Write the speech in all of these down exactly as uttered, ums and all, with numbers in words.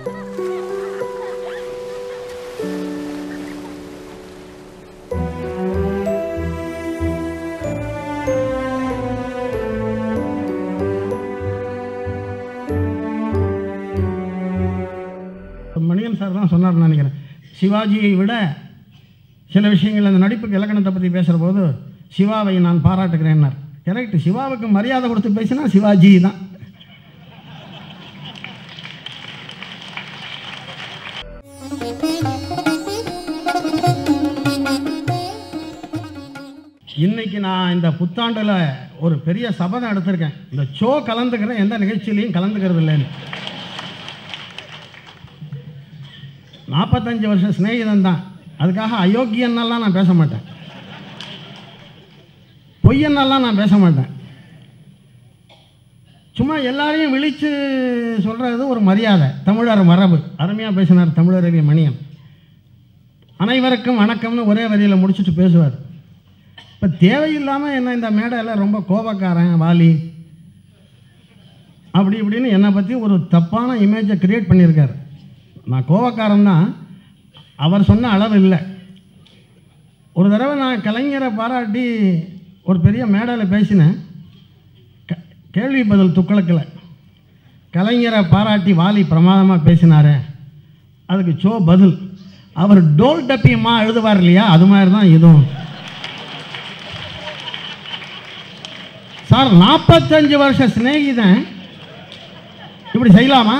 Maniyan sir தான் சொன்னார்னு நினைக்கிறேன். சிவாஜியை விட சில விஷயங்கள் அந்த நடிப்புக்கு இலக்கணத்தை பற்றி பேசுகிற போது சிவாவை நான் பாராட்டுகிறேன்னார். கரெக்ட், சிவாவுக்கு மரியாதை கொடுத்து பேசினா சிவாஜி தான். இன்னைக்கு நான் இந்த புத்தாண்டில் ஒரு பெரிய சபதம் எடுத்திருக்கேன். இந்த ஷோ கலந்துக்கிறேன், எந்த நிகழ்ச்சியிலையும் கலந்துக்கிறது இல்லைன்னு. நாற்பத்தஞ்சு வருஷம் சிநேகிதன் தான். அதுக்காக அயோக்கியன்னெல்லாம் நான் பேச மாட்டேன், பொய்யன்னெல்லாம் நான் பேச மாட்டேன். சும்மா எல்லாரையும் விழித்து சொல்கிறது ஒரு மரியாதை, தமிழர் மரபு. அருமையாக பேசினார் தமிழரவி மணியன். அனைவருக்கும் வணக்கம்னு ஒரே வரியில் முடிச்சுட்டு பேசுவார். இப்போ தேவையில்லாமல் என்ன இந்த மேடையில் ரொம்ப கோபக்காரன் வாலி அப்படி இப்படின்னு என்னை பற்றி ஒரு தப்பான இமேஜை க்ரியேட் பண்ணியிருக்கார். நான் கோபக்காரன் தான், அவர் சொன்ன அளவு இல்லை. ஒரு தடவை நான் கலைஞரை பாராட்டி ஒரு பெரிய மேடையில் பேசினேன். க கேள்வி பதில் துக்களக்கில் கலைஞரை பாராட்டி வாலி பிரமாதமாக பேசினார். அதுக்கு சோ பதில், அவர் டோல் டப்பியம்மா எழுதுவார் இல்லையா, அது மாதிரி தான் இதுவும். சார், நாற்பத்தஞ்சு வருஷ சிநேகிதன் இப்படி செய்யலாமா?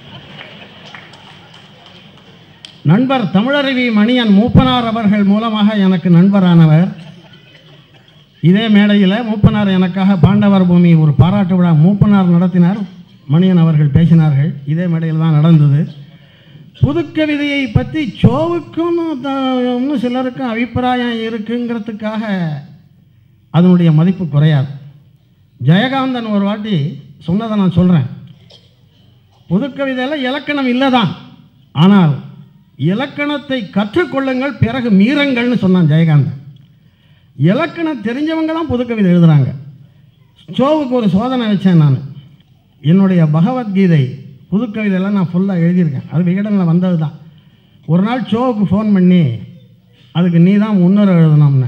நண்பர் தமிழரவி மணியன் மூப்பனார் அவர்கள் மூலமாக எனக்கு நண்பரானவர். இதே மேடையில் மூப்பனார் எனக்காக பாண்டவர் பூமி ஒரு பாராட்டு விழா மூப்பனார் நடத்தினார். மணியன் அவர்கள் பேசினார்கள். இதே மேடையில் தான் நடந்தது. புதுக்கவிதையை பற்றி சோவுக்கும் இன்னும் சிலருக்கும் அபிப்பிராயம் இருக்குங்கிறதுக்காக அதனுடைய மதிப்பு குறையாது. ஜெயகாந்தன் ஒரு வாட்டி சொன்னதை நான் சொல்கிறேன். புதுக்கவிதையில் இலக்கணம் இல்லை தான், ஆனால் இலக்கணத்தை கற்றுக்கொள்ளுங்கள், பிறகு மீறங்கள்னு சொன்னான் ஜெயகாந்தன். இலக்கணம் தெரிஞ்சவங்களாம் புதுக்கவிதை எழுதுகிறாங்க. சோவுக்கு ஒரு சோதனை வச்சேன் நான். என்னுடைய பகவத்கீதை புதுக்கவிதையெல்லாம் நான் ஃபுல்லாக எழுதியிருக்கேன். அது விகடனில் வந்தது தான். ஒரு நாள் சோவுக்கு ஃபோன் பண்ணி, அதுக்கு நீ தான் முன்னுரை எழுதணும்னு.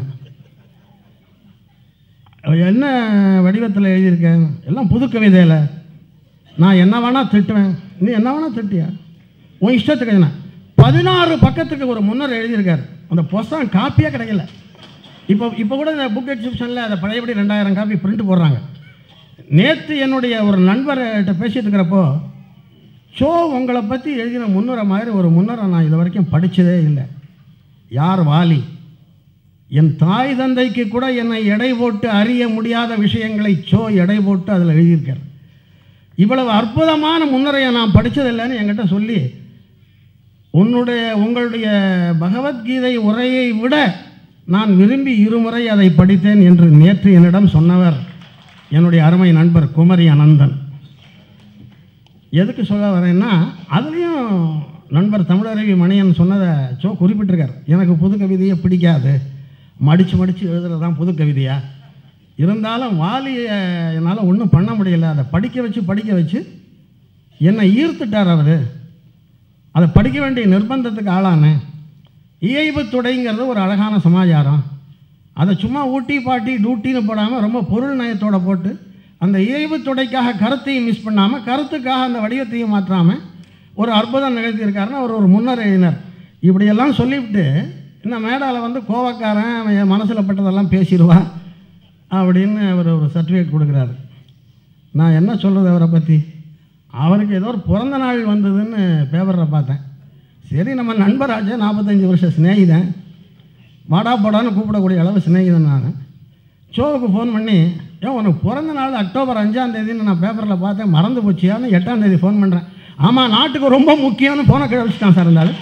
என்ன வடிவத்தில் எழுதியிருக்கேன்? எல்லாம் புதுக்கவிதையில். நான் என்ன வேணால் திட்டுவேன், நீ என்ன வேணால் திட்டியா, உன் இஷ்டத்துக்கு என்ன. பதினாறு பக்கத்துக்கு ஒரு முன்னர் எழுதியிருக்காரு. அந்த புஸ்தகம் காப்பியாக கிடைக்கல. இப்போ இப்போ கூட இந்த புக் எக்ஸிபிஷனில் அதை பழையபடி ரெண்டாயிரம் காப்பி பிரிண்ட் போடுறாங்க. நேற்று என்னுடைய ஒரு நண்பர்கிட்ட பேசிகிட்டு இருக்கிறப்போ, ஷோ உங்களை பற்றி எழுதின முன்னுரை மாதிரி ஒரு முன்னுரை நான் இது வரைக்கும் படித்ததே இல்லை. யார் வாலி? என் தாய் தந்தைக்கு கூட என்னை எடை போட்டு அறிய முடியாத விஷயங்களை ஷோ எடை போட்டு அதில் எழுதியிருக்கார். இவ்வளவு அற்புதமான முன்னுரையை நான் படித்ததில்லைன்னு என்கிட்ட சொல்லி, உன்னுடைய உங்களுடைய பகவத்கீதை உரையை விட நான் விரும்பி இருமுறை அதை படித்தேன் என்று நேற்று என்னிடம் சொன்னவர் என்னுடைய அருமை நண்பர் குமரி அனந்தன். எதுக்கு சொல்ல வரேன்னா, அதுலேயும் நண்பர் தமிழரவி மணியன் சொன்னதை சோ குறிப்பிட்டிருக்கார். எனக்கு புது கவிதையை பிடிக்காது, மடித்து மடித்து எழுதுறது தான் புது கவிதையா. இருந்தாலும் வாலியை என்னால் ஒன்றும் பண்ண முடியல. அதை படிக்க வச்சு படிக்க வச்சு என்னை ஈர்த்துட்டார் அவர். அதை படிக்க வேண்டிய நிர்பந்தத்துக்கு ஆளானேன். இயைபு துடைங்கிறது ஒரு அழகான சமாச்சாரம். அதை சும்மா ஊட்டி பாட்டி டூட்டின்னு போடாமல் ரொம்ப பொருள் நயத்தோடு போட்டு, அந்த இயைபு துடைக்காக கருத்தையும் மிஸ் பண்ணாமல், கருத்துக்காக அந்த வடிவத்தையும் மாற்றாமல் ஒரு அற்புதம் நிகழ்த்தியிருக்காருன்னு அவர் ஒரு முன்னர் எழுதினார். இப்படியெல்லாம் சொல்லிவிட்டு இந்த மேடாவில் வந்து கோவக்காரன் என் மனசில் பட்டதெல்லாம் பேசிடுவா அப்படின்னு அவர் ஒரு சர்டிஃபிகேட் கொடுக்குறாரு. நான் என்ன சொல்கிறது அவரை பற்றி? அவருக்கு ஏதோ ஒரு பிறந்த நாள் வந்ததுன்னு பேப்பரில் பார்த்தேன். சரி, நம்ம நண்பராச்சே, நாற்பத்தஞ்சு வருஷம் சிநேகிதன், வாடா போடான்னு கூப்பிடக்கூடிய அளவு சிநேகிதன் நான். ஷோவுக்கு ஃபோன் பண்ணி, ஏன் உனக்கு பிறந்த நாள் அக்டோபர் அஞ்சாம் தேதின்னு நான் பேப்பரில் பார்த்தேன், மறந்து போச்சியான்னு எட்டாம் தேதி ஃபோன் பண்ணுறேன். ஆமாம், நாட்டுக்கு ரொம்ப முக்கியம்னு ஃபோனை கழிச்சிட்டான் சார். இருந்தாலும்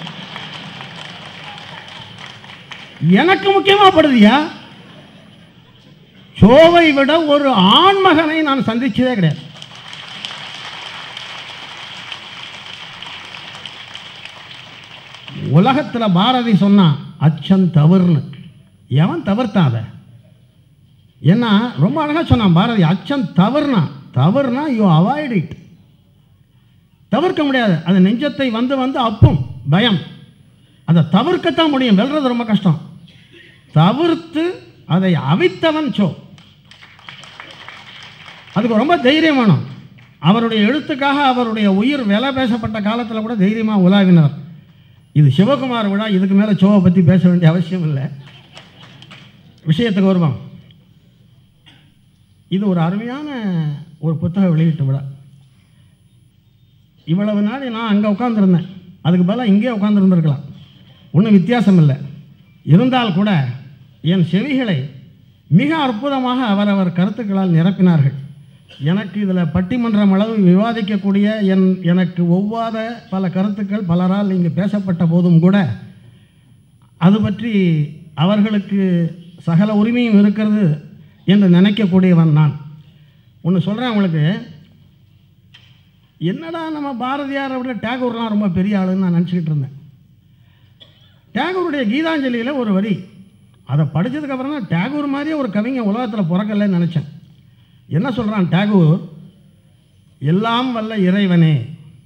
எனக்கு முக்கியமாக படுதியா? ஷோவை விட ஒரு ஆண்மகனை நான் சந்திச்சதே கிடையாது. உலகத்தில் பாரதி சொன்னான் அச்சம் தவறுன்னு. எவன் தவிர்த்தான் அதை? ஏன்னா ரொம்ப அழகாக சொன்னான் பாரதி, அச்சம் தவறுனா. தவறுனா யூ அவாய்ட் இட். தவிர்க்க முடியாது. அது நெஞ்சத்தை வந்து வந்து அப்பும் பயம். அதை தவிர்க்கத்தான் முடியும். வெல்றது ரொம்ப கஷ்டம். தவிர்த்து அதை அவித்தவன் சோ. அதுக்கு ரொம்ப தைரியம் வேணும். அவருடைய எழுத்துக்காக அவருடைய உயிர் விலை பேசப்பட்ட காலத்தில் கூட தைரியமாக உலாவினார். இது சிவகுமார் விழா. இதுக்கு மேலே சோவை பற்றி பேச வேண்டிய அவசியம் இல்லை. விஷயத்துக்கு வருவோம். இது ஒரு அருமையான ஒரு புத்தக வெளியீட்டு விழா. இவ்வளவு நாள் நான் அங்கே உட்காந்துருந்தேன். அதுக்கு பதிலாக இங்கே உட்காந்துருந்துருக்கலாம். ஒன்றும் வித்தியாசம் இல்லை. இருந்தால் கூட என் செவிகளை மிக அற்புதமாக அவரவர் கருத்துக்களால் நிரப்பினார்கள். எனக்கு இதில் பட்டிமன்றம் அளவு விவாதிக்கக்கூடிய என் எனக்கு ஒவ்வாத பல கருத்துக்கள் பலரால் இங்கு பேசப்பட்ட போதும் கூட அது பற்றி அவர்களுக்கு சகல உரிமையும் இருக்கிறது என்று நினைக்கக்கூடியவன் நான். ஒன்று சொல்கிறேன் உங்களுக்கு. என்னடா நம்ம பாரதியாரை விட டேகூர்லாம் ரொம்ப பெரிய ஆளுன்னு நான் நினச்சிக்கிட்டு இருந்தேன். டேகூருடைய கீதாஞ்சலியில் ஒரு வரி, அதை படித்ததுக்கப்புறம் தான் டேகூர் மாதிரியே ஒரு கவிஞன் உலகத்தில் பிறக்கலைன்னு நினச்சேன். என்ன சொல்கிறான் டேகூர்? எல்லாம் வல்ல இறைவனே,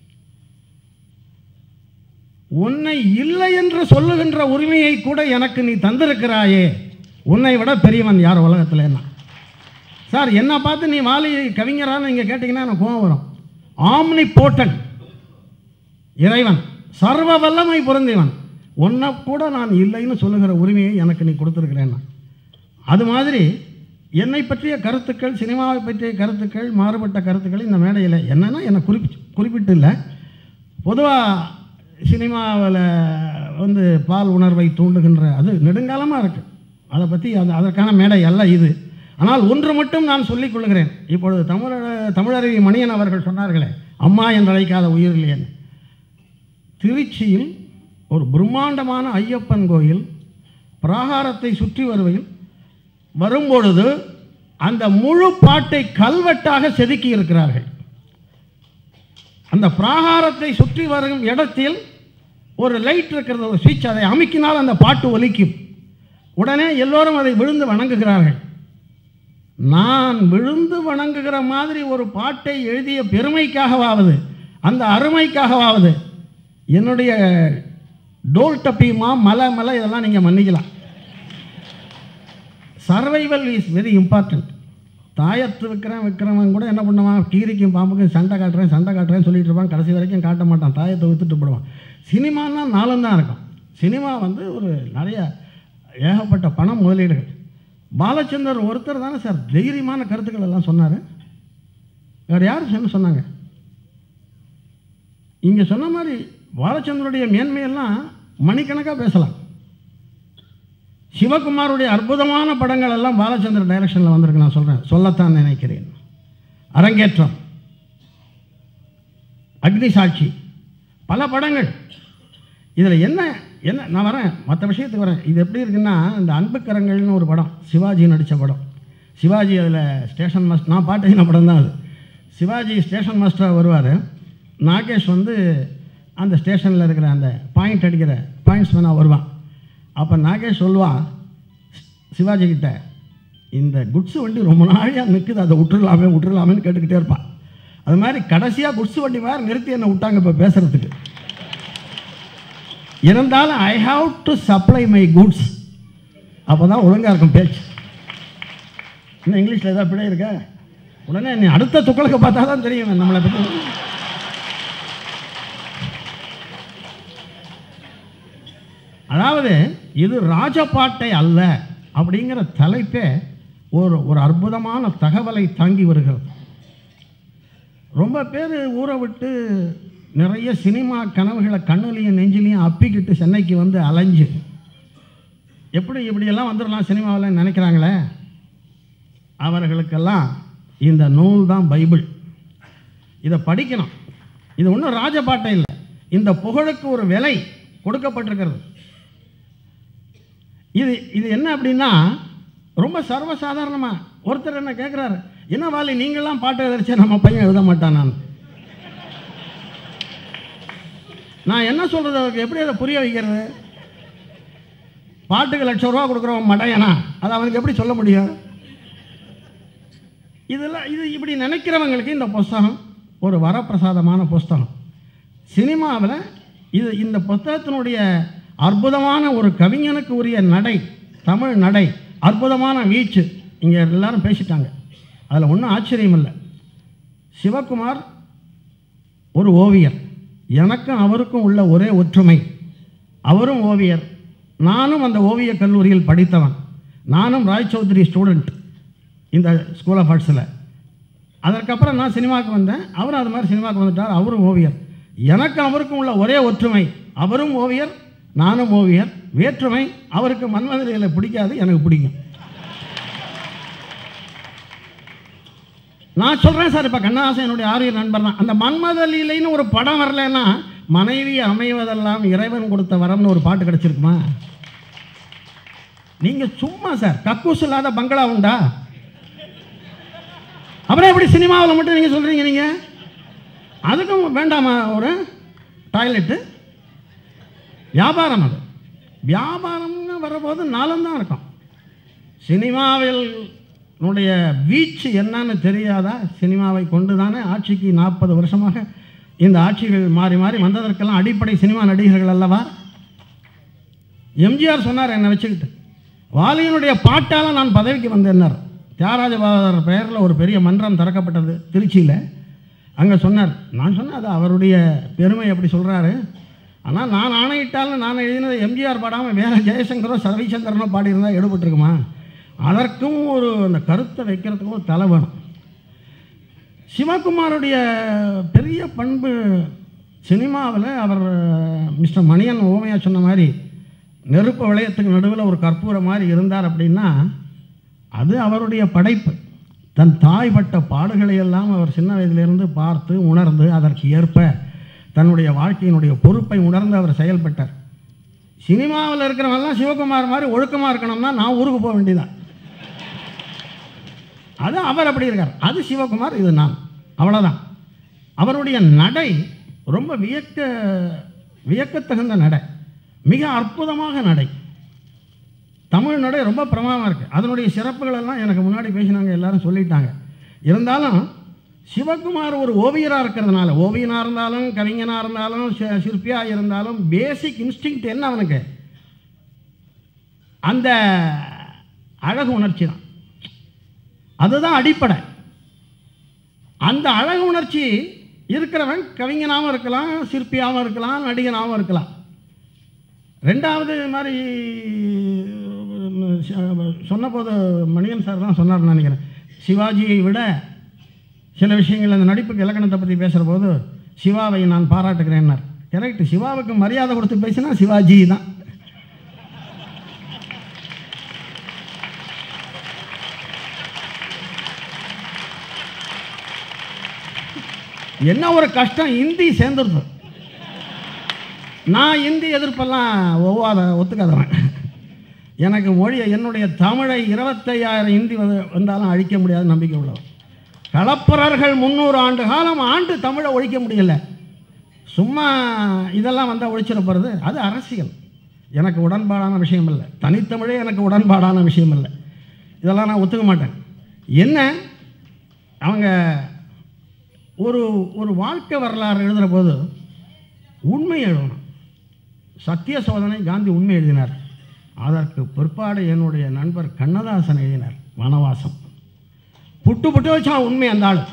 உன்னை இல்லை என்று சொல்லுகின்ற உரிமையை கூட எனக்கு நீ தந்திருக்கிறாயே, உன்னை விட பெரியவன் யார் உலகத்தில்? என்ன சார், என்ன பார்த்து நீ வாலி கவிஞரான்னு நீங்கள் கேட்டிங்கன்னா எனக்கு கோவம் வரும். ஆம்னி போட்டன் இறைவன், சர்வ வல்லமை பொருந்தியவன், உன்னை கூட நான் இல்லைன்னு சொல்லுகிற உரிமையை எனக்கு நீ கொடுத்துருக்கிறேன்னா. அது மாதிரி என்னை பற்றிய கருத்துக்கள், சினிமாவை பற்றிய கருத்துக்கள், மாறுபட்ட கருத்துக்கள் இந்த மேடையில் என்னென்னா என்னை குறிப்பி குறிப்பிட்டு இல்லை. பொதுவாக சினிமாவில் வந்து பால் உணர்வை தூண்டுகின்ற அது நெடுங்காலமாக இருக்குது. அதை பற்றி அந்த அதற்கான மேடை அல்ல இது. ஆனால் ஒன்று மட்டும் நான் சொல்லிக் கொள்கிறேன். இப்பொழுது தமிழ தமிழருவி மணியன் அவர்கள் சொன்னார்களே, அம்மா என்று அழைக்காத உயிரில்லையன். திருச்சியில் ஒரு பிரம்மாண்டமான ஐயப்பன் கோயில் பிராகாரத்தை சுற்றி வருவையில் வரும்பொழுது அந்த முழு பாட்டை கல்வெட்டாக செதுக்கி இருக்கிறார்கள். அந்த பிராகாரத்தை சுற்றி வரும் இடத்தில் ஒரு லைட் இருக்கிறது, ஒரு சுவிட்ச். அதை அமுக்கினால் அந்த பாட்டு ஒலிக்கும். உடனே எல்லோரும் அதை விழுந்து வணங்குகிறார்கள். நான் விழுந்து வணங்குகிற மாதிரி ஒரு பாட்டை எழுதிய பெருமைக்காகவாவது அந்த அருமைக்காகவாவது என்னுடைய டோல் டப்பியுமா மலை மலை இதெல்லாம் நீங்கள் மன்னிக்கலாம். Survival is very important. தாயத்து விற்கிறேன் விற்கிறவன் கூட என்ன பண்ணுவான், கீரிக்கும் பாம்புக்கும் சண்டை காட்டுறேன் சண்டை காட்டுறேன்னு சொல்லிட்டு இருப்பான். கடைசி வரைக்கும் காட்ட மாட்டான், தாயத்தை விற்றுட்டு போடுவான். சினிமான்னா நாளும் தான் இருக்கும். சினிமா வந்து ஒரு நிறைய ஏகப்பட்ட பணம் முதலீடுகள். பாலச்சந்தர் ஒருத்தர் தானே சார் தைரியமான கருத்துக்கள் எல்லாம் சொன்னார். வேறு யாரும் என்ன சொன்னாங்க? இங்கே சொன்ன மாதிரி பாலச்சந்தருடைய மேன்மையெல்லாம் மணிக்கணக்காக பேசலாம். சிவகுமாருடைய அற்புதமான படங்கள் எல்லாம் பாலச்சந்தர் டைரக்ஷனில் வந்திருக்கு. நான் சொல்கிறேன், சொல்லத்தான் நினைக்கிறேன். அரங்கேற்றம், அக்னி சாட்சி, பல படங்கள். இதில் என்ன என்ன நான் வரேன், மற்ற விஷயத்துக்கு வரேன். இது எப்படி இருக்குன்னா, இந்த அன்புக்கரங்கள்னு ஒரு படம், சிவாஜி நடித்த படம். சிவாஜி அதில் ஸ்டேஷன் மாஸ்டர், நான் பாட்டின படம் தான் அது. சிவாஜி ஸ்டேஷன் மாஸ்டராக வருவார். நாகேஷ் வந்து அந்த ஸ்டேஷனில் இருக்கிற அந்த பாயிண்ட் அடிக்கிற பாயிண்ட்ஸ் வேணால் வருவான். அப்போ நாகேஷ் சொல்லுவான் சிவாஜி கிட்ட, இந்த குட்ஸு வண்டி ரொம்ப நாளையாக நிற்குது, அதை விட்டுடலாமே விட்டுடலாமேன்னு கேட்டுக்கிட்டே இருப்பான். அது மாதிரி கடைசியாக குட்ஸு வண்டி வேறு நிறுத்தி என்னை விட்டாங்க இப்போ பேசுகிறதுக்கு. இருந்தாலும் I have to supply my goods, அப்போ தான் ஒழுங்காக இருக்கும் பேச்சு. இன்னும் இங்கிலீஷில் ஏதாவது பிழை இருக்க உடனே நீ அடுத்த துக்களுக்கு பார்த்தா தான் தெரியும் நம்மளை பற்றி. அதாவது இது ராஜபாட்டை அல்ல அப்படிங்கிற தலைப்பே ஒரு ஒரு அற்புதமான தகவலை தாங்கி வருகிறது. ரொம்ப பேர் ஊரை விட்டு நிறைய சினிமா கனவுகளை கண்ணுலையும் நெஞ்சிலையும் அப்பிக்கிட்டு சென்னைக்கு வந்து அலைஞ்சு எப்படி இப்படியெல்லாம் வந்துடலாம் சினிமாவில் நினைக்கிறாங்களே, அவர்களுக்கெல்லாம் இந்த நூல் தான் பைபிள். இதை படிக்கணும். இது ஒன்றும் ராஜபாட்டை இல்லை. இந்த புகழுக்கு ஒரு விலை கொடுக்கப்பட்டிருக்கிறது. இது இது என்ன அப்படின்னா, ரொம்ப சர்வசாதாரணமாக ஒருத்தர் என்ன கேட்குறாரு, என்ன வாலி நீங்களாம் பாட்டு எழுதிச்சா நம்ம பையன் எழுத மாட்டான். நான் நான் என்ன சொல்கிறது, அவருக்கு எப்படி அதை புரிய வைக்கிறது? பாட்டுக்கு லட்சம் ரூபா கொடுக்குறவன் மடையனா, அதை அவனுக்கு எப்படி சொல்ல முடியும்? இதெல்லாம் இது இப்படி நினைக்கிறவங்களுக்கு இந்த புஸ்தகம் ஒரு வரப்பிரசாதமான புஸ்தகம். சினிமாவில் இது இந்த புத்தகத்தினுடைய அற்புதமான ஒரு கவிஞனுக்கு உரிய நடை, தமிழ் நடை, அற்புதமான வீச்சு இங்கே எல்லாரும் பேசிட்டாங்க. அதில் ஒன்றும் ஆச்சரியம் இல்லை. சிவகுமார் ஒரு ஓவியர். எனக்கும் அவருக்கும் உள்ள ஒரே ஒற்றுமை, அவரும் ஓவியர், நானும் அந்த ஓவியக் கல்லூரியில் படித்தவன். நானும் ராய் சௌத்ரி ஸ்டூடெண்ட் இந்த ஸ்கூல் ஆஃப் ஆர்ட்ஸில். அதற்கப்புறம் நான் சினிமாவுக்கு வந்தேன், அவரும் அது மாதிரி சினிமாவுக்கு வந்துட்டார். அவரும் ஓவியர். எனக்கும் அவருக்கும் உள்ள ஒரே ஒற்றுமை, அவரும் ஓவியர், நானும் ஓவியர். வேற்றுமை, அவருக்கு மன்மதலிகளை பிடிக்காது, எனக்கு பிடிக்கும். நான் சொல்கிறேன் சார், இப்போ கண்ணதாசன் என்னுடைய ஆரியர் நண்பர் தான். அந்த மன்மதலிலைன்னு ஒரு படம் வரலன்னா மனைவி அமைவதெல்லாம் இறைவன் கொடுத்த வரம்னு ஒரு பாட்டு கிடச்சிருக்குமா? நீங்கள் சும்மா சார், கக்கூஸ் இல்லாத பங்களா உண்டா? அப்புறம் எப்படி சினிமாவில் மட்டும் நீங்கள் சொல்கிறீங்க? நீங்கள் அதுக்கும் வேண்டாமா ஒரு டாய்லெட்டு? வியாபாரம், அது வியாபாரம்னு வரபோது நாளந்தான் இருக்கும். சினிமாவில் உடைய வீச்சு என்னன்னு தெரியாதா? சினிமாவை கொண்டு தானே ஆட்சிக்கு நாற்பது வருஷமாக இந்த ஆட்சிகள் மாறி மாறி வந்ததற்கெல்லாம் அடிப்படை சினிமா நடிகர்கள் அல்லவா? எம்ஜிஆர் சொன்னார் என்னை வச்சுக்கிட்டு, வாலியினுடைய பாட்டால் நான் பதவிக்கு வந்தேன்னார். தியாகராஜ பாகவதர் பெயரில் ஒரு பெரிய மன்றம் திறக்கப்பட்டது திருச்சியில். அங்கே சொன்னார். நான் சொன்னேன் அது அவருடைய பெருமை அப்படி சொல்கிறாரு. ஆனால் நான் ஆணையிட்டாலும் நான் எழுதினது எம்ஜிஆர் பாடாமல் வேறு ஜெயசங்கரோ ரவிச்சந்திரனோ பாடியிருந்தால் எடுபட்டுருக்குமா? அதற்கும் ஒரு அந்த கருத்தை வைக்கிறதுக்கும் ஒரு தலை வேணும். சிவகுமாருடைய பெரிய பண்பு சினிமாவில், அவர் மிஸ்டர் மணியன் ஓமையாக சொன்ன மாதிரி நெருப்பு வளையத்துக்கு நடுவில் ஒரு கற்பூரம் மாதிரி இருந்தார் அப்படின்னா அது அவருடைய படைப்பு. தன் தாய் பட்ட பாடுகளையெல்லாம் அவர் சின்ன வயதிலிருந்து பார்த்து உணர்ந்து அதற்கு ஏற்ப தன்னுடைய வாழ்க்கையினுடைய பொறுப்பை உணர்ந்து அவர் செயல்பட்டார். சினிமாவில் இருக்கிறவங்கெல்லாம் சிவகுமார் மாதிரி ஒழுக்கமாக இருக்கணும்னா நான் ஊருக்கு போக வேண்டியதான். அது அவர் அப்படி இருக்கார். அது சிவகுமார், இது நான், அவ்வளோதான். அவருடைய நடை ரொம்ப வியக்க வியக்கத்தகுந்த நடை, மிக அற்புதமாக நடை. தமிழ் நடை ரொம்ப பிரமாதமாக இருக்குது. அதனுடைய சிறப்புகள் எல்லாம் எனக்கு முன்னாடி பேசினாங்க, எல்லாரும் சொல்லிட்டாங்க. இருந்தாலும் சிவகுமார் ஒரு ஓவியராக இருக்கிறதுனால, ஓவியனாக இருந்தாலும் கவிஞனாக இருந்தாலும் சிற்பியாக இருந்தாலும் பேசிக் இன்ஸ்டிங்க்ட் என்ன அவனுக்கு? அந்த அழகு உணர்ச்சி தான், அதுதான் அடிப்படை. அந்த அழகு உணர்ச்சி இருக்கிறவன் கவிஞனாகவும் இருக்கலாம், சிற்பியாகவும் இருக்கலாம், நடிகனாகவும் இருக்கலாம். ரெண்டாவது மாதிரி சொன்னபோது மணியன் சார் தான் சொன்னார்னு நினைக்கிறேன், சிவாஜியை விட சில விஷயங்கள் அந்த நடிப்புக்கு இலக்கணத்தை பற்றி பேசுகிற போது சிவாவை நான் பாராட்டுகிறேன்னார். கரெக்ட், சிவாவுக்கு மரியாதை கொடுத்து பேசினா சிவாஜி தான். என்ன ஒரு கஷ்டம், இந்தி சேர்ந்துருது. நான் இந்தி எதிர்ப்பெல்லாம் ஒவ்வாத ஒத்துக்காதவன். எனக்கு மொழியை, என்னுடைய தமிழை இருபத்தையாயிரம் இந்தி வந்தாலும் அழிக்க முடியாத நம்பிக்கை உள்ளவர். களப்பரர்கள் முந்நூறு ஆண்டு காலம் ஆண்டு தமிழை ஒழிக்க முடியல. சும்மா இதெல்லாம் வந்தால் ஒழிச்சிட போகிறது, அது அரசியல். எனக்கு உடன்பாடான விஷயம் இல்லை. தனித்தமிழே எனக்கு உடன்பாடான விஷயம் இல்லை. இதெல்லாம் நான் ஒத்துக்க மாட்டேன். என்ன அவங்க ஒரு ஒரு வாழ்க்கை வரலாறு எழுதுகிற போது உண்மை எழுதணும். சத்திய சோதனை காந்தி உண்மை எழுதினார். அதற்கு பிற்பாடு என்னுடைய நண்பர் கண்ணதாசன் எழுதினார் வனவாசம். புட்டு புட்டு வச்சான் உண்மை அந்த ஆள்.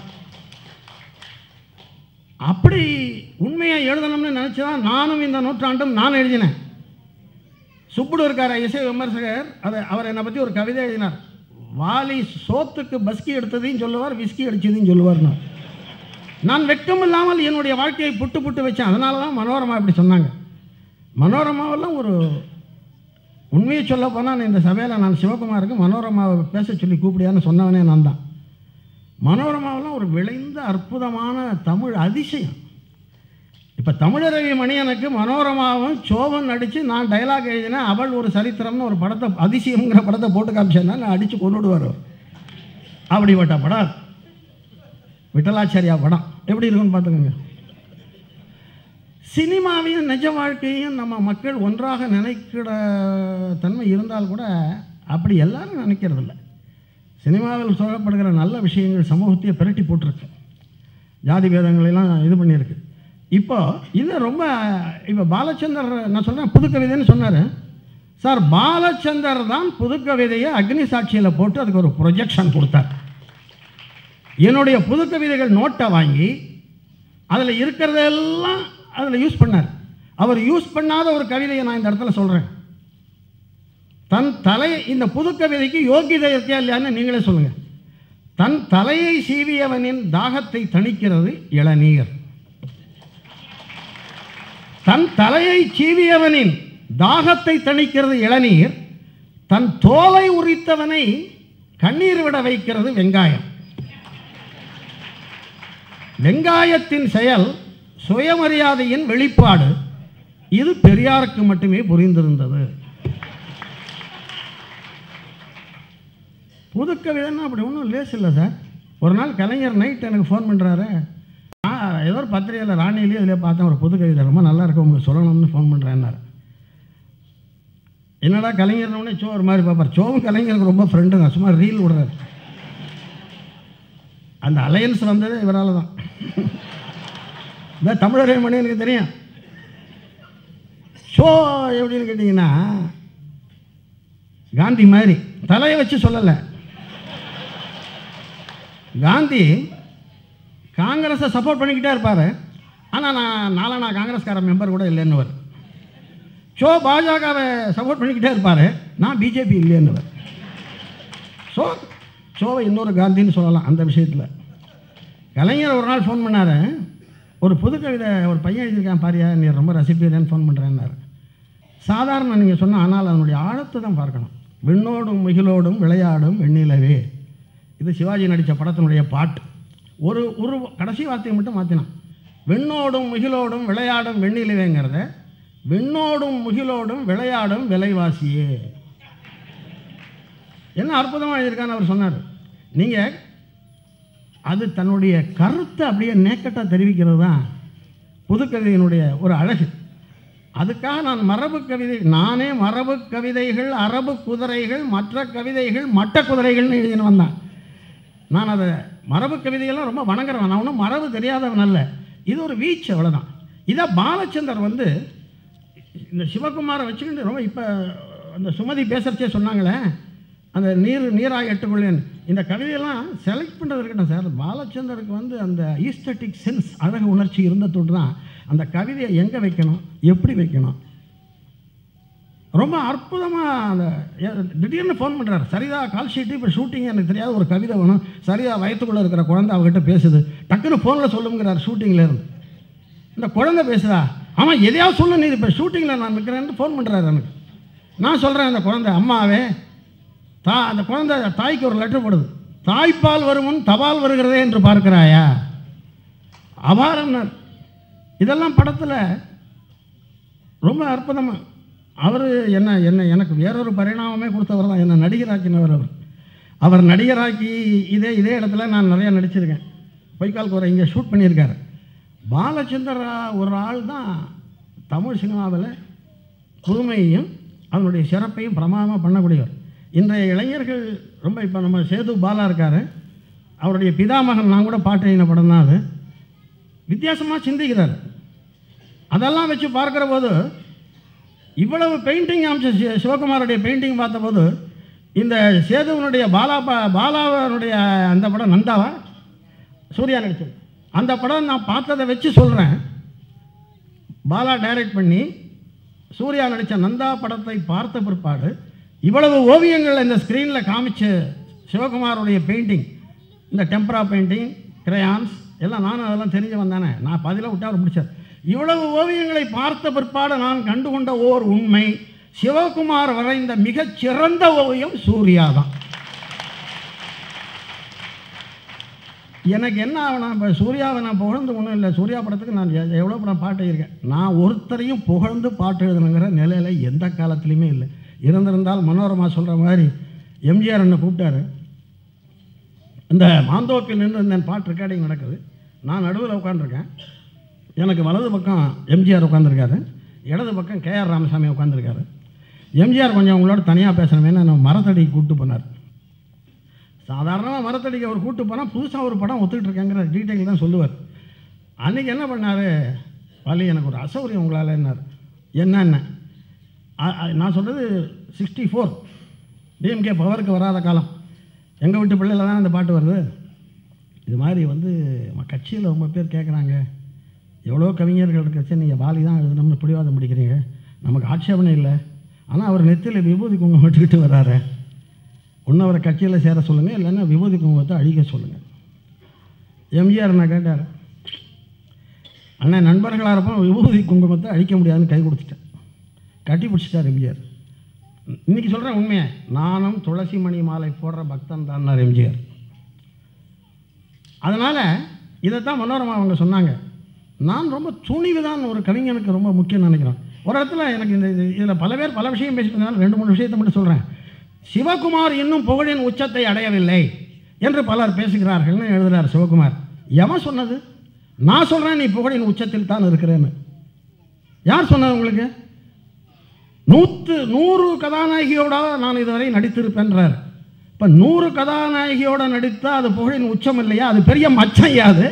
அப்படி உண்மையை எழுதணும்னு நினச்சி தான் நானும் இந்த நூற்றாண்டும் நான் எழுதினேன். சுப்புடு இருக்கார் இசை விமர்சகர், அதை அவர் என்னை பற்றி ஒரு கவிதை எழுதினார். வாலி சோத்துக்கு பஸ்கி எடுத்ததையும் சொல்லுவார், விஸ்கி அடித்ததையும் சொல்லுவார்னு. நான் வெட்கம் இல்லாமல் என்னுடைய வாழ்க்கையை புட்டு புட்டு வச்சேன். அதனால தான் மனோரமா இப்படி சொன்னாங்க. மனோரமாவெல்லாம் ஒரு உண்மையை சொல்ல போனால் இந்த சபையில் நான் சிவகுமாருக்கு மனோரமாவை பேச சொல்லி கூப்பிடியான்னு சொன்னவனே நான் தான். மனோரமாவெல்லாம் ஒரு விளைந்த அற்புதமான தமிழ் அதிசயம். இப்போ தமிழரவி மணியனுக்கு மனோரமாவும் சோபன் நடித்து நான் டைலாக் எழுதினேன். அவள் ஒரு சரித்திரம்னு ஒரு படத்தை, அதிசயங்கிற படத்தை போட்டு காமிச்சேன்னா நான் அடித்து கொண்டுடுவார். அப்படிப்பட்ட படம் விட்டலாச்சாரியா படம் எப்படி இருக்குன்னு பார்த்துக்கோங்க. சினிமாவையும் நிஜ வாழ்க்கையும் நம்ம மக்கள் ஒன்றாக நினைக்கிற தன்மை இருந்தால் கூட அப்படி எல்லாரும் நினைக்கிறதில்ல. சினிமாவில் சொல்லப்படுகிற நல்ல விஷயங்கள் சமூகத்தையே பிரட்டி போட்டிருக்கு, ஜாதி பேதங்களெல்லாம் இது பண்ணியிருக்கு. இப்போ இது ரொம்ப இப்போ பாலச்சந்தர் நான் சொல்கிறேன் புது கவிதைன்னு சொன்னார் சார். பாலச்சந்தர் தான் புது கவிதையை அக்னி சாட்சியில் போட்டு அதுக்கு ஒரு ப்ரொஜெக்ஷன் கொடுத்தார். என்னுடைய புது கவிதைகள் நோட்டை வாங்கி அதில் இருக்கிறதெல்லாம் அதில் யூஸ் பண்ணார். அவர் யூஸ் பண்ணாத ஒரு கவிதையை நான் இந்த இடத்துல சொல்கிறேன். தன் தலை இந்த புது கவிதைக்கு யோகிதை இருக்கா இல்லையான்னு நீங்களே சொல்லுங்கள். தன் தலையை சீவியவனின் தாகத்தை தணிக்கிறது இளநீர். தன் தலையை சீவியவனின் தாகத்தை தணிக்கிறது இளநீர். தன் தோலை உரித்தவனை கண்ணீர் விட வைக்கிறது வெங்காயம். வெங்காயத்தின் செயல் சுயமரியாதையின் வெளிப்பாடு. இது பெரியாருக்கு மட்டுமே புரிந்திருந்தது. புது கவிதைன்னா அப்படி ஒன்றும் லேஸ் இல்லை சார். ஒரு நாள் கலைஞர் நைட் எனக்கு ஃபோன் பண்ணுறாரு. ஏதோ ஒரு பத்திரிகையில் ராணியிலேயே இதில் பார்த்தேன் ஒரு புது கவிதை ரொம்ப நல்லா இருக்கும் உங்களுக்கு சொல்லணும்னு ஃபோன் பண்ணுறேன்னாரு. என்னடா கலைஞர்னே சோ ஒரு மாதிரி பார்ப்பார். சோவும் கலைஞருக்கு ரொம்ப ஃப்ரெண்டு தான். சும்மா ரீல் விடுறாரு. அந்த அலையன்ஸ் வந்தது இவரால் தான். இந்த தமிழரை மணி எனக்கு தெரியும். ஷோ எப்படின்னு கேட்டிங்கன்னா காந்தி மாதிரி தலையை வச்சு சொல்லலை. காந்தி காங்கிரஸை சப்போர்ட் பண்ணிக்கிட்டே இருப்பார். ஆனால் நான் நாலனா காங்கிரஸ்கார மெம்பர் கூட இல்லைன்னுவர். ஷோ பாஜகவை சப்போர்ட் பண்ணிக்கிட்டே இருப்பார். நான் பிஜேபி இல்லைன்னுவர். ஸோ ஷோவை இன்னொரு காந்தின்னு சொல்லலாம் அந்த விஷயத்தில். கலைஞர் ஒரு நாள் ஃபோன் பண்ணார். ஒரு புது கவிதை ஒரு பையன் எழுதியிருக்கான் பாரியா, நீ ரொம்ப ரசிப்பீரேன்னு ஃபோன் பண்ணுறேன்னாரு. சாதாரண நீங்கள் சொன்னால் ஆனால் அதனுடைய ஆழத்தை தான் பார்க்கணும். விண்ணோடும் முகிலோடும் விளையாடும் வெண்ணிலவே. இது சிவாஜி நடித்த படத்தினுடைய பாட்டு. ஒரு ஒரு கடைசி வார்த்தையை மட்டும் மாற்றினான். விண்ணோடும் முகிலோடும் விளையாடும் வெண்ணிலவேங்கிறத விண்ணோடும் முகிலோடும் விளையாடும் விலைவாசியே. என்ன அற்புதமாக எழுதியிருக்கான்னு அவர் சொன்னார். நீங்கள் அது தன்னுடைய கருத்தை அப்படியே நேக்கட்டாக தெரிவிக்கிறது தான் புதுக்கவிதையினுடைய ஒரு அழகு. அதுக்காக நான் மரபு கவிதை நானே மரபு கவிதைகள் அரபு குதிரைகள் மற்ற கவிதைகள் மட்ட குதிரைகள்னு எழுதினு வந்தேன். நான் அதை மரபு கவிதைகள்லாம் ரொம்ப வணங்குறவன். நான் ஒன்றும் மரபு தெரியாதவன் அல்ல. இது ஒரு வீச்சு, அவ்வளோதான். இதை பாலச்சந்தர் வந்து இந்த சிவகுமாரை வச்சுக்கிட்டு ரொம்ப இப்போ அந்த சுமதி பேசுகிறச்சே சொன்னாங்களே அந்த நீர் நீராக எட்டுக்கொள்ளேன். இந்த கவிதையெல்லாம் செலக்ட் பண்ணுறது இருக்கட்டும் சார். பாலச்சந்தருக்கு வந்து அந்த ஈஸ்தட்டிக் சென்ஸ் அழகு உணர்ச்சி இருந்ததோடு தான் அந்த கவிதையை எங்கே வைக்கணும் எப்படி வைக்கணும் ரொம்ப அற்புதமாக அந்த திடீர்னு ஃபோன் பண்ணுறாரு. சரிதா கால் ஷீட்டு இப்போ ஷூட்டிங் எனக்கு தெரியாத ஒரு கவிதை வேணும். சரிதா வயத்துக்குள்ளே இருக்கிற குழந்தை அவங்ககிட்ட பேசுது. டக்குன்னு ஃபோனில் சொல்லுங்கிறார் ஷூட்டிங்லேருந்து. இந்த குழந்தை பேசுதா? ஆமாம் எதையாவது சொல்லு, நீ இப்போ ஷூட்டிங்கில் நான் இருக்கிறேன்னு ஃபோன் பண்ணுறாரு எனக்கு. நான் சொல்கிறேன் அந்த குழந்தை அம்மாவே தா அந்த குழந்தை தாய்க்கு ஒரு லெட்டர் போடுது. தாய்ப்பால் வருமுன் தபால் வருகிறதே என்று பார்க்கிறாயா? அபாரம்னார். இதெல்லாம் படத்தில் ரொம்ப அற்புதமாக அவர் என்ன என்ன எனக்கு வேறொரு பரிணாமமே கொடுத்தவர் தான். என்னை நடிகராக்கினவர் அவர். அவர் நடிகராக்கி இதே இதே இடத்துல நான் நிறையா நடிச்சிருக்கேன். பொய்க்கால் கோரை இங்கே ஷூட் பண்ணியிருக்காரு. பாலச்சந்தர் ஒரு ஆள் தான் தமிழ் சினிமாவில் புதுமையையும் அதனுடைய சிறப்பையும் பிரமாதமாக பண்ணக்கூடியவர். இன்றைய இளைஞர்கள் ரொம்ப இப்போ நம்ம சேது பாலா இருக்கார். அவருடைய பிதாமகன் நான் கூட பாட்டு எழுதின படம் தான் அது. வித்தியாசமாக சிந்திக்கிறார். அதெல்லாம் வச்சு பார்க்குற போது இவ்வளவு பெயிண்டிங் அம்சம் சிவகுமாருடைய பெயிண்டிங் பார்த்தபோது இந்த சேதுவனுடைய பாலா பாலாவனுடைய அந்த படம் நந்தாவா சூர்யா நடிச்சது அந்த படம் நான் பார்த்ததை வச்சு சொல்கிறேன். பாலா டைரக்ட் பண்ணி சூர்யா நடித்த நந்தா படத்தை பார்த்த பிற்பாடு இவ்வளவு ஓவியங்கள் இந்த ஸ்க்ரீனில் காமிச்சு சிவகுமாருடைய பெயிண்டிங் இந்த டெம்பரா பெயிண்டிங் கிரையான்ஸ் எல்லாம் நானும் அதெல்லாம் தெரிஞ்சு வந்தானே. நான் பதிலாக விட்டு அவர் முடிச்சார். இவ்வளவு ஓவியங்களை பார்த்த பிற்பாடு நான் கண்டுகொண்ட ஓர் உண்மை, சிவகுமார் வரைந்த மிகச்சிறந்த ஓவியம் சூர்யா தான். எனக்கு என்ன ஆகணும், இப்போ சூர்யாவை நான் புகழ்ந்து ஒன்றும் இல்லை. சூர்யா படத்துக்கு நான் எவ்வளோ படம் பாட்டு எழுதியிருக்கேன். நான் ஒருத்தரையும் புகழ்ந்து பாட்டு எழுதணுங்கிற நிலையில் எந்த காலத்துலேயுமே இல்லை. இருந்திருந்தால் மனோரமா சொல்கிற மாதிரி எம்ஜிஆர் என்னை கூப்பிட்டாரு. இந்த மாந்தோப்பில் நின்று இருந்தேன் பாட்டு ரெக்கார்டிங் நடக்குது. நான் நடுவில் உட்காந்துருக்கேன். எனக்கு வலது பக்கம் எம்ஜிஆர் உட்காந்துருக்காரு, இடது பக்கம் கே ஆர் ராமசாமி உட்காந்துருக்காரு. எம்ஜிஆர் கொஞ்சம் அவங்களோட தனியாக பேசணுமேனு நம்ம மரத்தடிக்கு கூப்பிட்டு போனார். சாதாரணமாக மரத்தடிக்கு அவர் கூப்பிட்டு போனால் புதுசாக ஒரு படம் ஒத்துக்கிட்டு இருக்கேங்கிற டீட்டெயில் தான் சொல்லுவார். அன்றைக்கி என்ன பண்ணார், வாலி எனக்கு ஒரு அசௌரியம் உங்களால் என்னார் என்னென்ன நான் சொல்கிறது சிக்ஸ்டி ஃபோர் டிஎம்கே பவருக்கு வராத காலம். எங்கள் வீட்டு பிள்ளையில் தான் அந்த பாட்டு வருது. இது மாதிரி வந்து கட்சியில் ரொம்ப பேர் கேட்குறாங்க, எவ்வளோ கவிஞர்கள் இருக்கிறச்சு நீங்கள் வாலி தான் எழுதணும்னு பிடிவாதம் பிடிக்கிறீங்க. நமக்கு ஆட்சேபனை இல்லை, ஆனால் அவர் நெத்தியில் விபூதி குங்குமம் விட்டுக்கிட்டு வர்றாரு. ஒன்று அவரை கட்சியில் சேர சொல்லுங்கள், இல்லைன்னா விபூதி குங்குமத்தை அழிக்க சொல்லுங்கள். எம்ஜிஆர் நான் கேட்டார், அண்ணன் நண்பர்களாக இருப்போம், விபூதி குங்குமத்தை அழிக்க முடியாதுன்னு கை கொடுத்துட்டேன். கட்டி பிடிச்சிட்டார் எம்ஜிஆர். இன்றைக்கி சொல்கிறேன் உண்மையை, நானும் துளசி மணி மாலை போடுற பக்தன் தான்னார் எம்ஜிஆர். அதனால் இதைத்தான் மனோரமா அவங்க சொன்னாங்க. நான் ரொம்ப துணிவு தான் ஒரு கவிஞனுக்கு ரொம்ப முக்கியம் நினைக்கிறேன். ஒரு இடத்துல எனக்கு இந்த இதில் பல பேர் பல விஷயம் பேசிட்டு ரெண்டு மூணு விஷயத்தை மட்டும் சொல்கிறேன். சிவகுமார் இன்னும் புகழின் உச்சத்தை அடையவில்லை என்று பலர் பேசுகிறார்கள்னு எழுதுகிறார் சிவகுமார். எவன் சொன்னது? நான் சொல்கிறேன் நீ புகழின் உச்சத்தில் தான் இருக்கிறேன்னு. யார் சொன்னது உங்களுக்கு? நூற்று நூறு கதாநாயகியோட நான் இதுவரை நடித்திருப்பேன்றார். இப்போ நூறு கதாநாயகியோட நடித்தால் அது புகழின் உச்சம் இல்லையா? அது பெரிய மச்சம் யாது.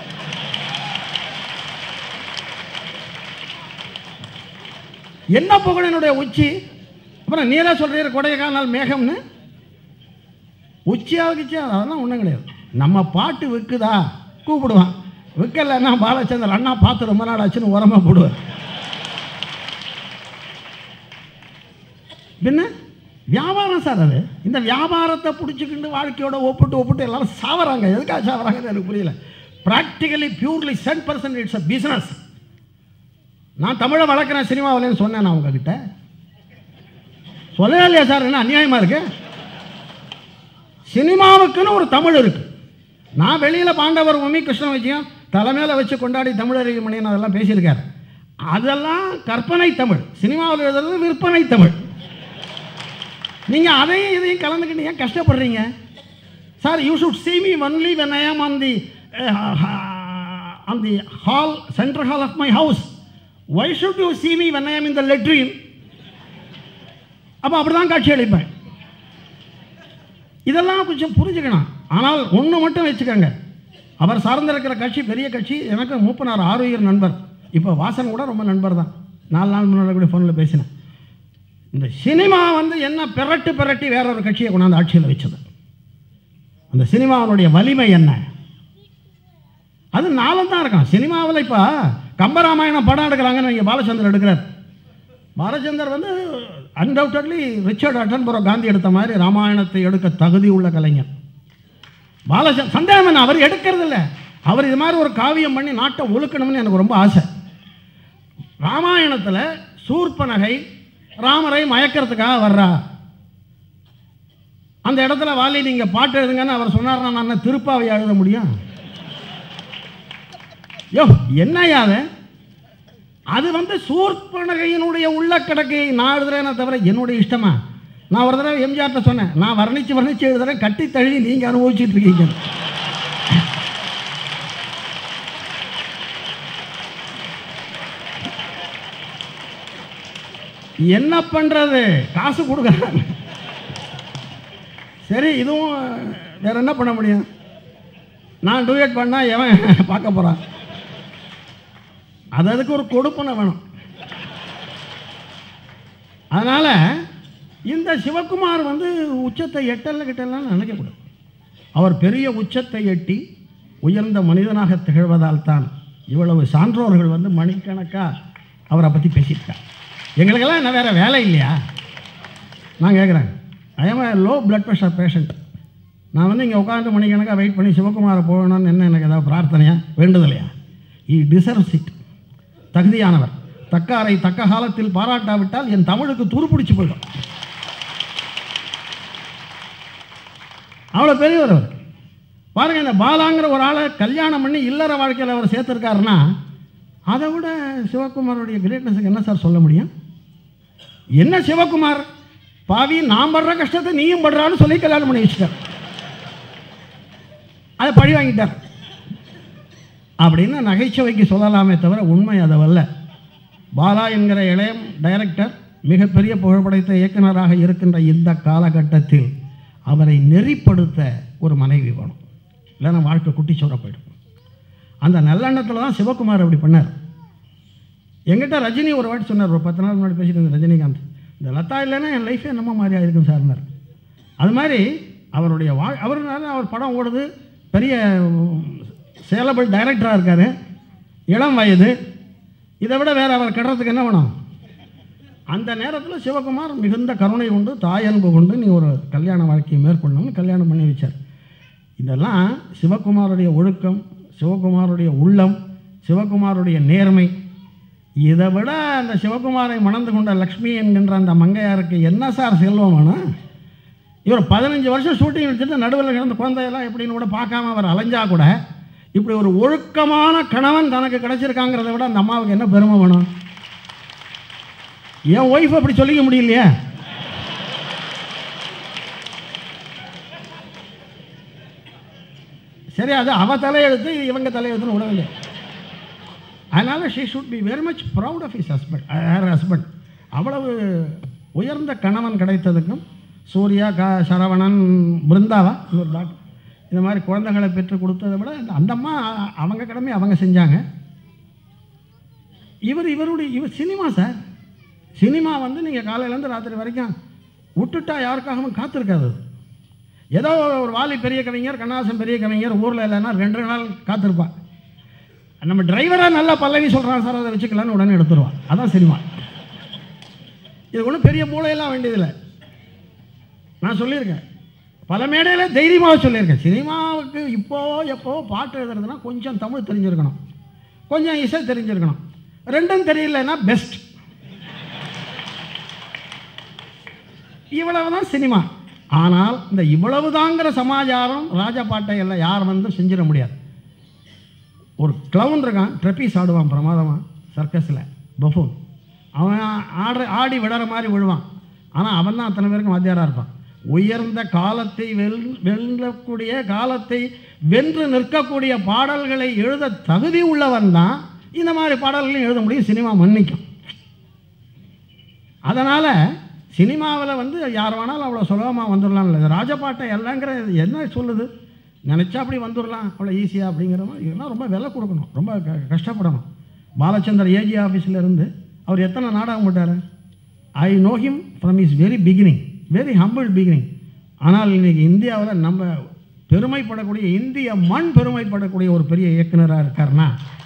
என்ன புகழினுடைய உச்சி? அப்புறம் நீரா சொல்கிற கொடைக்கானல் மேகம்னு உச்சியாக கிச்சியா அதெல்லாம் ஒன்றும் கிடையாது. நம்ம பாட்டு விற்குதா கூப்பிடுவான், விற்கலைன்னா பாலச்சந்தர் அண்ணா பார்த்து ரொம்ப நாள் ஆச்சுன்னு உரமாக போடுவார். பின்ன வியாபாரம் சார் அது. இந்த வியாபாரத்தை பிடிச்சிக்கிட்டு வாழ்க்கையோட ஒப்பிட்டு ஒப்பிட்டு எல்லாரும் சாவறாங்க. எதுக்காக சாவறாங்கன்னு எனக்கு புரியல. Practically purely cent percent it's a business. நான் தமிழை வளர்க்குறேன் சினிமாவில்னு சொன்னேன். நான் உங்ககிட்ட சொல்லவே இல்லையா சார்? என்ன அநியாயமாக இருக்கு? சினிமாவுக்குன்னு ஒரு தமிழ் இருக்கு. நான் வெளியில் பாண்டவர் பூமி கிருஷ்ண விஜயம் தலைமையில் வச்சு கொண்டாடி தமிழறிவு மணியன் அதெல்லாம் பேசியிருக்கார். அதெல்லாம் கற்பனை தமிழ். சினிமாவில் எழுதுறது விற்பனை தமிழ். நீங்கள் அதையும் இதையும் கலந்துக்கிட்டு ஏன் கஷ்டப்படுறீங்க sir? You should see me only when I am on the uh, on the hall, central hall of my house. Why should you see me when I am in the latrine? அப்போ அப்படி தான் காட்சி அளிப்பேன். இதெல்லாம் கொஞ்சம் புரிஞ்சுக்கணும். ஆனால் ஒன்று மட்டும் வச்சுக்கோங்க, அவர் சார்ந்திருக்கிற கட்சி பெரிய கட்சி. எனக்கு மூப்பனார் ஆரோக்கிய நண்பர். இப்போ வாசன் கூட ரொம்ப நண்பர் தான். நாலு நாள் முன்னாடி கூட ஃபோனில் பேசினேன். இந்த சினிமா வந்து என்ன பெரட்டு பெரட்டி வேற ஒரு கட்சியை கொண்டாந்து ஆட்சியில் வச்சது. அந்த சினிமாவுடைய வலிமை என்ன? அது நாளும் தான் இருக்கும். சினிமாவில் இப்போ கம்பராமாயணம் படம் எடுக்கிறாங்கன்னு நீங்கள் பாலச்சந்தர் எடுக்கிறார். பாலச்சந்தர் வந்து அன்டவுட்லி ரிச்சர்ட் அட்டன்பரோ காந்தி எடுத்த மாதிரி ராமாயணத்தை எடுக்க தகுதி உள்ள கலைஞர். பாலச்சந்தர் சந்தேகம் என்ன, அவர் எடுக்கிறது இல்லை. அவர் இது மாதிரி ஒரு காவியம் பண்ணி நாட்டை ஒழுக்கணும்னு எனக்கு ரொம்ப ஆசை. ராமாயணத்தில் சூர்பனகை ராமரை மயக்கிறதுக்காக வர்றா. அந்த இடத்துல வாலி நீங்கள் பாட்டு எழுதுங்கன்னு அவர் சொன்னார்னா நான் திருப்பாவை எழுத முடியும்? யோ என்னையாது? அது வந்து சூர்பனகையினுடைய உள்ள கிடக்கை நான் எழுதுறேன்னு தவிர என்னுடைய இஷ்டமா? நான் ஒரு தடவை எம்ஜிஆர்ட்ட சொன்னேன், நான் வர்ணிச்சு வர்ணிச்சு எழுதுறேன், கட்டி தழுவி நீங்கள் அனுபவிச்சுட்டு இருக்கீங்க. என்ன பண்ணுறது? காசு கொடுக்குறாங்க. சரி, இதுவும் வேற என்ன பண்ண முடியும்? நான் டூயட் பண்ணால் எவன் பார்க்க போகிறான்? அது அதுக்கு ஒரு கொடுப்பனை வேணும். அதனால் இந்த சிவகுமார் வந்து உச்சத்தை எட்டல்ல கிட்டலாம் நினைக்கக்கூடாது. அவர் பெரிய உச்சத்தை எட்டி உயர்ந்த மனிதனாக திகழ்வதால் தான் இவ்வளவு சான்றோர்கள் வந்து மணிக்கணக்காக அவரை பற்றி பேசியிருக்காங்க. எங்களுக்கெல்லாம் என்ன வேறு வேலை இல்லையா? நான் கேட்குறேன், I am a low blood pressure patient. நான் வந்து இங்கே உட்காந்து மணிக்கணக்காக வெயிட் பண்ணி சிவகுமாரை போகணும்னு என்ன எனக்கு ஏதாவது பிரார்த்தனையா வேண்டுதலையா? He deserves it. தகுதியானவர். தக்காரை தக்க காலத்தில் பாராட்டாவிட்டால் என் தமிழுக்கு துருப்பிடிச்சு போயிடும். அவ்வளோ பெரியவர் அவர். பாருங்கள், இந்த பாலாங்கிற ஒரு ஆளை கல்யாணம் பண்ணி இல்லற வாழ்க்கையில் அவர் சேர்த்துருக்காருன்னா அதை விட சிவகுமாரோடைய கிரேட்னஸுக்கு என்ன சார் சொல்ல முடியும்? என்ன சிவகுமார் பாவி, நான் படுற கஷ்டத்தை நீயும் படுறான்னு சொல்லி கல்யாணம் பண்ணி வச்சுட்டார். அதை பழி வாங்கிட்டார் அப்படின்னு நகைச்சுவைக்கு சொல்லலாமே தவிர உண்மை அதவல்ல. பாலா என்கிற இளையம் டைரக்டர் மிகப்பெரிய புகழ்படைத்த இயக்குநராக இருக்கின்ற இந்த காலகட்டத்தில் அவரை நெறிப்படுத்த ஒரு மனைவி வேணும், இல்லைன்னா வாழ்க்கை குட்டி சோற போயிடும். அந்த நல்லெண்ணத்தில் தான் சிவகுமார் அப்படி பண்ணார். எங்கிட்ட ரஜினி ஒரு வாட்டி சொன்னார், ஒரு பத்து நாள் முன்னாடி பேசிட்டு இருந்த ரஜினிகாந்த், இந்த லதா இல்லைன்னா என் லைஃபே நம்ம மாதிரி ஆகிருக்கும் சார்னார். அது மாதிரி அவருடைய வா அவருனால அவர் படம் ஓடுது, பெரிய சேலபிள் டைரக்டராக இருக்கார், இளம் வயது, இதை விட வேறு அவர் கட்டுறதுக்கு என்ன வேணும்? அந்த நேரத்தில் சிவகுமார் மிகுந்த கருணை கொண்டு தாயன்பு கொண்டு நீ ஒரு கல்யாண வாழ்க்கையை மேற்கொள்ளணும்னு கல்யாணம் பண்ணி வச்சார். இதெல்லாம் சிவகுமாருடைய ஒழுக்கம், சிவகுமாருடைய உள்ளம், சிவகுமாருடைய நேர்மை. இதை விட அந்த சிவகுமாரை மணந்து கொண்ட லக்ஷ்மி என்கின்ற அந்த மங்கையாருக்கு என்ன சார் செல்வம் வேணும்? இவர் பதினஞ்சு வருஷம் ஷூட்டிங் எடுத்துட்டு நடுவில் கிடந்த குழந்தையெல்லாம் எப்படின்னு கூட பார்க்காம அவர் அலைஞ்சா கூட இப்படி ஒரு ஒழுக்கமான கணவன் தனக்கு கிடைச்சிருக்காங்கிறத விட அந்த அம்மாவுக்கு என்ன பெருமை வேணும்? என் ஒய்ஃப் அப்படி சொல்லிக்க முடியலையே. சரி, அது அவ தலையெழுத்து, இவங்க தலையெழுத்துன்னு விடவில்லை. அதனால் she should be very much proud of his husband, her husband. அவ்வளவு உயர்ந்த கணவன் கிடைத்ததுக்கும் சூர்யா, க சரவணன், பிருந்தாவா இன்னொரு டாக்டர், இந்த மாதிரி குழந்தைகளை பெற்றுக் கொடுத்ததை விட அந்த அம்மா அவங்க கடமை அவங்க செஞ்சாங்க. இவர் இவருடைய இவர் சினிமா சார். சினிமா வந்து நீங்கள் காலையிலேருந்து ராத்திரி வரைக்கும் விட்டுட்டா யாருக்காகவும் காத்திருக்காது. ஏதோ ஒரு வாலி பெரிய கவிஞர், கண்ணாசன் பெரிய கவிஞர் ஊரில் இல்லைன்னா ரெண்டு நாள் காத்திருப்பான். நம்ம டிரைவராக நல்லா பல்லவி சொல்கிறான் சார், அதை வச்சுக்கலான்னு உடனே எடுத்துருவான். அதான் சினிமா. இது ஒன்றும் பெரிய மூளையெல்லாம் வேண்டியதில்லை. நான் சொல்லியிருக்கேன் பல மேடையில் தைரியமாக சொல்லியிருக்கேன், சினிமாவுக்கு இப்போவோ எப்போவோ பாட்டு எழுதுறதுனா கொஞ்சம் தமிழ் தெரிஞ்சிருக்கணும், கொஞ்சம் இசை தெரிஞ்சிருக்கணும். ரெண்டும் தெரியலன்னா பெஸ்ட். இவ்வளவு தான் சினிமா. ஆனால் இந்த இவ்வளவு தாங்கிற சமாச்சாரம் ராஜபாட்டை எல்லாம் யார் வந்து செஞ்சிட முடியாது. ஒரு கிளவுன் இருக்கான், ட்ரெப்பீஸ் ஆடுவான் பிரமாதமாக சர்க்கஸில், பஃபூன். அவன் ஆடுற ஆடி விடுற மாதிரி விழுவான். ஆனால் அவன் தான் அத்தனை பேருக்கு வாத்தியாராக இருப்பான். உயர்ந்த காலத்தை வெல் வெல்லக்கூடிய காலத்தை வென்று நிற்கக்கூடிய பாடல்களை எழுத தகுதி உள்ளவன் தான் இந்த மாதிரி பாடல்களையும் எழுத முடியும். சினிமா மன்னிக்கும். அதனால் சினிமாவில் வந்து யார் வேணாலும் அவ்வளோ சுலபமாக வந்துடலாம் இல்லை. ராஜபாட்டை எல்லாங்கிற என்ன சொல்லுது, நினச்சா அப்படி வந்துடலாம் அவ்வளோ ஈஸியாக அப்படிங்கிற மாதிரி. இதெல்லாம் ரொம்ப விலை கொடுக்கணும், ரொம்ப க கஷ்டப்படணும். பாலச்சந்தர் ஏஜி ஆஃபீஸில் இருந்து அவர் எத்தனை நாடகம் போட்டார்? I know him from is very beginning, very humble beginning. ஆனால் இன்றைக்கி இந்தியாவில் நம்ம பெருமைப்படக்கூடிய, இந்திய மண் பெருமைப்படக்கூடிய ஒரு பெரிய இயக்குனராக இருக்காருன்னா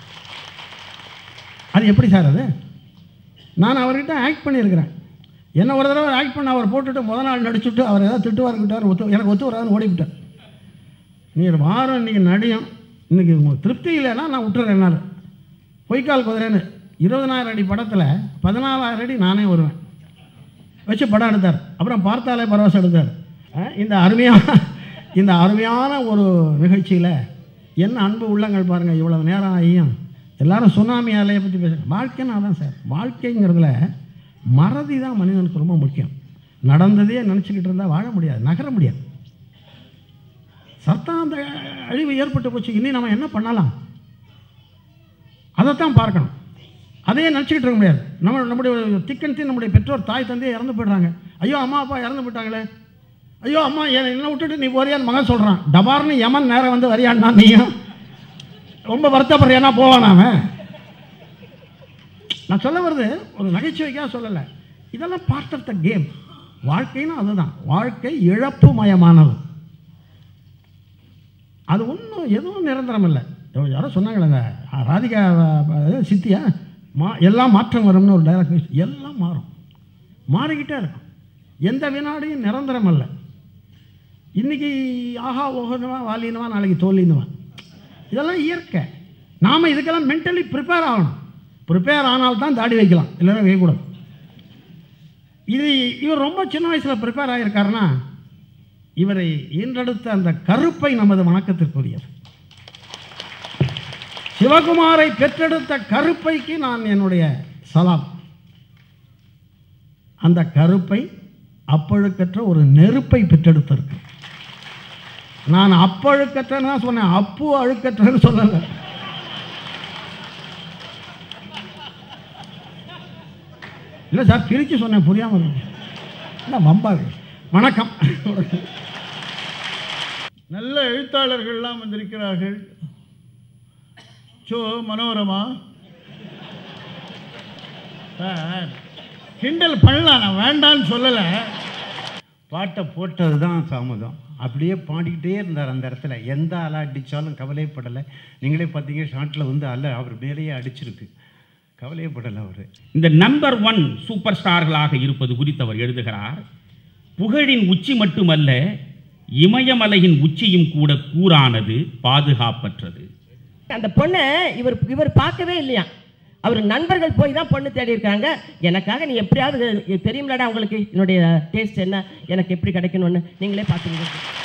அது எப்படி சார்? அது நான் அவர்கிட்ட ஆக்ட் பண்ணியிருக்கிறேன். என்ன ஒரு தடவை ஆக்ட் பண்ண அவர் போட்டுட்டு முதல் நாள் நடிச்சுட்டு அவர் ஏதாவது திட்டுவார்கிட்டார், ஒத்து எனக்கு ஒத்து வராதுன்னு ஓடிவிட்டார். நீங்கள் வாரம் இன்றைக்கி நடியும், இன்றைக்கி உங்களுக்கு திருப்தி இல்லைன்னா நான் விட்டுறேன். என்னால் பொய்க்கால் குதிரைன்னு இருபதனாயிரம் அடி படத்தில் பதினாலாயிரம் அடி நானே வருவேன் வச்சு படம் எடுத்தார். அப்புறம் பார்த்தாலே பரவசம் எடுத்தார். இந்த அருமையான இந்த அருமையான ஒரு நிகழ்ச்சியில் என்ன அன்பு உள்ளங்கள் பாருங்கள். இவ்வளவு நேரம் ஆகியும் எல்லாரும் சுனாமி அலையை பற்றி பேசுகிறேன். வாழ்க்கைன்னா தான் சார். வாழ்க்கைங்கிறதுல மறதி தான் மனிதனுக்கு ரொம்ப முக்கியம். நடந்ததே நினச்சிக்கிட்டு இருந்தால் வாழ முடியாது, நகர முடியாது. சத்தம் அந்த அழிவு ஏற்பட்டு போச்சு, இனி நம்ம என்ன பண்ணலாம் அதைத்தான் பார்க்கணும். அதையே நினச்சிக்கிட்டு இருக்க முடியாது. நம்ம நம்முடைய திக்கன்சி நம்முடைய பெற்றோர் தாய் தந்தையே இறந்து போய்ட்றாங்க. ஐயோ அம்மா அப்பா இறந்து போயிட்டாங்களே, ஐயோ அம்மா என்ன விட்டுட்டு நீ போறியான்னு மகன் சொல்கிறான். டபார்னு யமன் நேரம் வந்து வரியான்னா நீயும் ரொம்ப வருத்தப்படுறியானா போவானாம. நான் சொல்ல வருது ஒரு நகைச்சுவைக்காக சொல்லலை. இதெல்லாம் பார்ட் ஆஃப் த கேம். வாழ்க்கைன்னா அதுதான். வாழ்க்கை இழப்பு மயமானது. அது ஒன்றும் எதுவும் நிரந்தரம் இல்லை. யாரோ சொன்னாங்களேங்க, ராதிகா சித்தியா மா எல்லாம் மாற்றம் வரும்னு ஒரு டைலாக் பேசி, எல்லாம் மாறும், மாறிக்கிட்டே இருக்கும். எந்த வினாடியும் நிரந்தரம் அல்ல. இன்றைக்கி ஆஹா ஓகனுவான் வாலினுவான், நாளைக்கு தோல்லினுவான். இதெல்லாம் இயற்கை. நாம் இதுக்கெல்லாம் மென்டலி ப்ரிப்பேர் ஆகணும். ப்ரிப்பேர் ஆனால்தான் தாடி வைக்கலாம், இல்லைன்னா வைக்கக்கூடாது. இது இவர் ரொம்ப சின்ன வயசில் ப்ரிப்பேர் ஆகியிருக்காருன்னா இவரை ஈன்றெடுத்த அந்த கருப்பை நமது வணக்கத்திற்குரியது. சிவகுமாரை பெற்றெடுத்த கருப்பைக்கு நான் என்னுடைய சலாம். அந்த கருப்பை அப்பழுக்கற்ற ஒரு நெருப்பை பெற்றெடுத்திருக்கு. நான் அப்பழுக்கற்றன்னு தான் சொன்னேன், அப்பு அழுக்கற்றன்னு சொல்லலை. இல்லை சார், பிரித்து சொன்னேன், புரியாமல் இல்லை வம்பாது. வணக்கம். நல்ல எழுத்தாளர்கள்லாம் வந்திருக்கிறார்கள். சோ மனோரமா, சார் கிண்டல் பண்ணலாம், நான் வேண்டான்னு சொல்லலை. பாட்டை போட்டது தான் தாமதம். அப்படியே பாடிக்கிட்டே இருந்தார் அந்த இடத்துல. எந்த அலை அடித்தாலும் கவலைப்படலை. நீங்களே பார்த்தீங்க, ஷாட்டில் வந்து அலை அவர் மேலேயே அடிச்சிருக்கு. கவலையப்படலை அவர். இந்த நம்பர் ஒன் சூப்பர் ஸ்டார்களாக இருப்பது குறித்து அவர் எழுதுகிறார். புகழின் உச்சி மட்டுமல்ல, இமயமலையின் உச்சியும் கூட கூரானது, பாதுகாப்பற்றது. அந்த பொண்ணை இவர் இவர் பார்க்கவே இல்லையா. அவர் நண்பர்கள் போய் தான் பொண்ணு தேடி இருக்காங்க. எனக்காக நீ எப்படியாவது தெரியும்லடா உங்களுக்கு என்னுடைய டேஸ்ட் என்ன, எனக்கு எப்படி கிடைக்கணும்னு நீங்களே பார்த்துங்க.